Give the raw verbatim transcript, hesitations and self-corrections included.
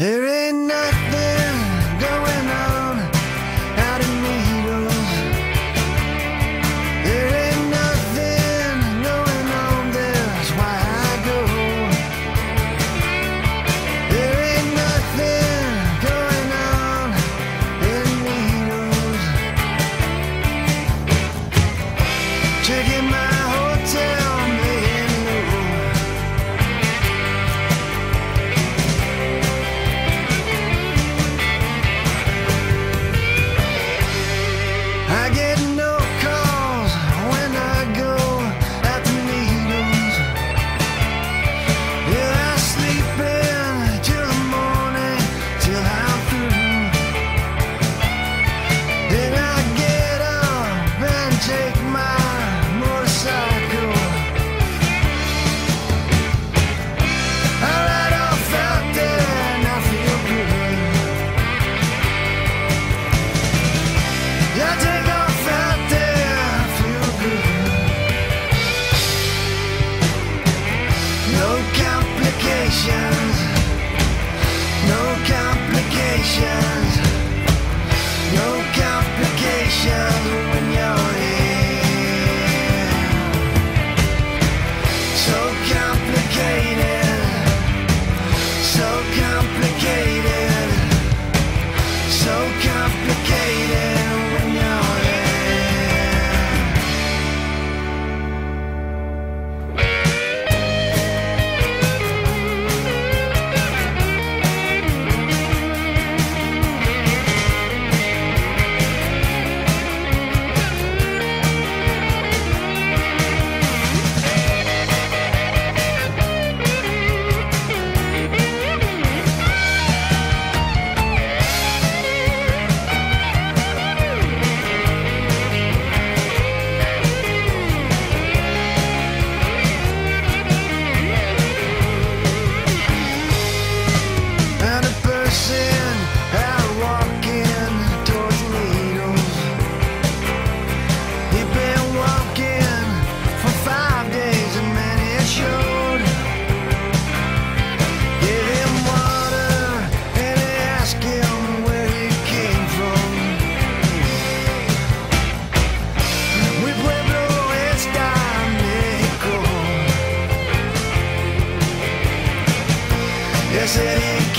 There ain't nothing going on out in Needles. There ain't nothing going on, that's why I go. There ain't nothing going on in Needles. Checking my hotel, laying low. I get no calls when I go out to Needles. Yeah, I sleep in till the morning, till I'm through. Then I get up and take my motorcycle. I ride off out there and I feel good. Yeah, I take off out there, I feel good. No complications, no complications, no complications when you're here. So complicated, so complicated, so complicated when you're here. And a person out walking towards Needles. He'd been walking for five days and man, it showed. Gave him water and asked him where he came from. We Pueblo está Mexico. Yes, it